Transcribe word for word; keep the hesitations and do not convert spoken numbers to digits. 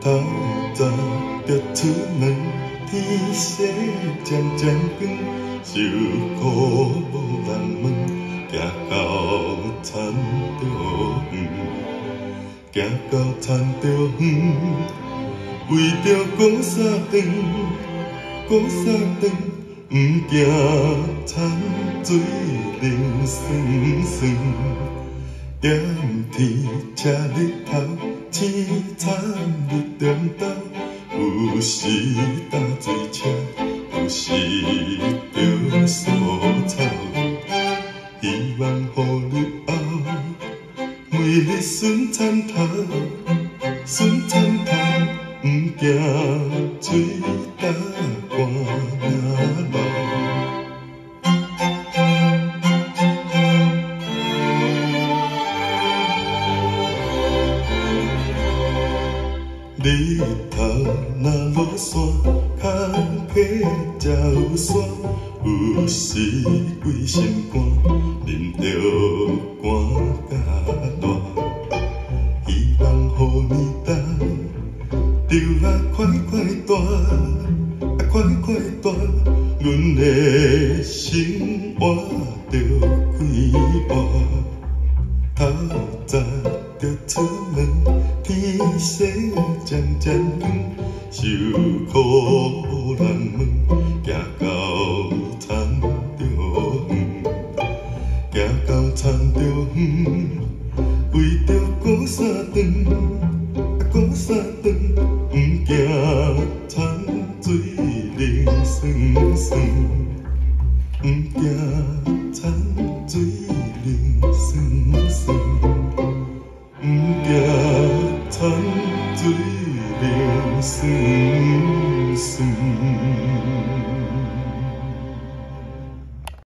透早着出门，天色渐渐光，受苦无人问，行到田着远，行到田着远，为着过三顿，过三顿，毋惊田水冷酸酸。 点天吃日头，青惨日中昼，有时打水车，有时着扫草。希望予日后，每日顺田头，顺田头，毋惊水打寒领流。 日头若落山，脚底才有伞。有时规身汗，淋着汗甲热。希望予年冬，着啊快快大，啊快快大，阮的生活着快活。透早着出门。 天色渐渐光，受苦无人问，行到田着远，行到田着远，为着过三顿，过三顿，毋惊田水冷酸酸，毋惊田水冷酸酸，毋惊。 山水冷酸酸。